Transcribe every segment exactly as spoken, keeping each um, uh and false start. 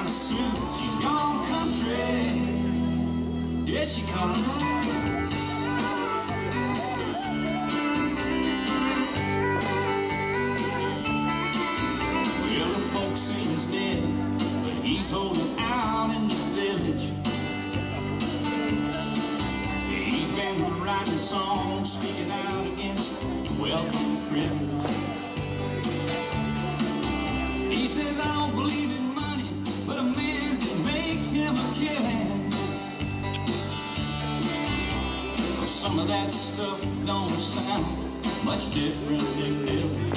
of suit. She's gone country. Yeah, she comes. Well, the folks say he's dead, but he's holding out in the village. He's been writing songs, speaking out against wealth and privilege. He says, I don't believe in money, but a man can make him a killing. Some of that stuff don't sound much different than Billy.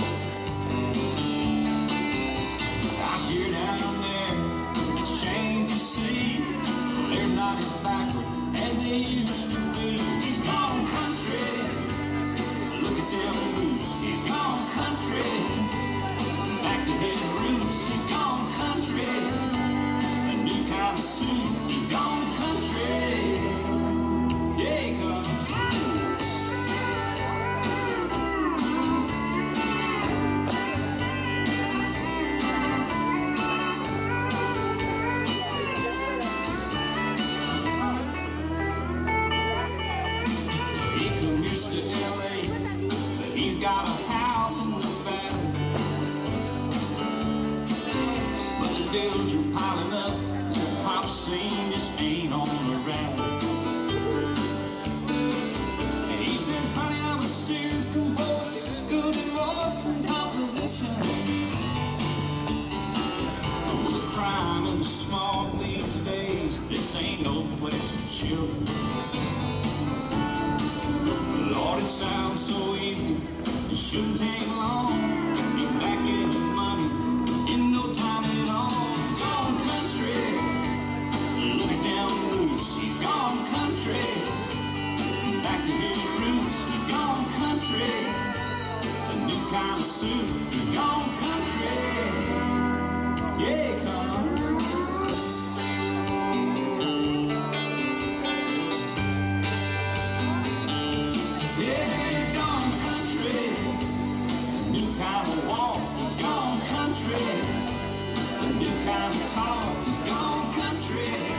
I hear down there, it's changed, you see. They're not as backward as they used to be. He's gone country. Look at them boots. He's gone country. Back to his roots. He's gone country. A new kind of suit. He's gone country. Yeah, he comes. He's got a house in the valley, but the bills are piling up and the pop scene just ain't on the rally. And he says, honey, I'm a serious composer, school divorce and composition. But with the crime and the smog these days, this ain't no place for children. Lord, it sounds so easy. It shouldn't take long. Get back in the money in no time at all. He's gone country. Look at them boots. He's gone country. Back to his roots. He's gone country. A new kind of suit. He's gone country. Yeah, he comes. Kind of walk, he's gone country. The new kind of talk, he's gone country.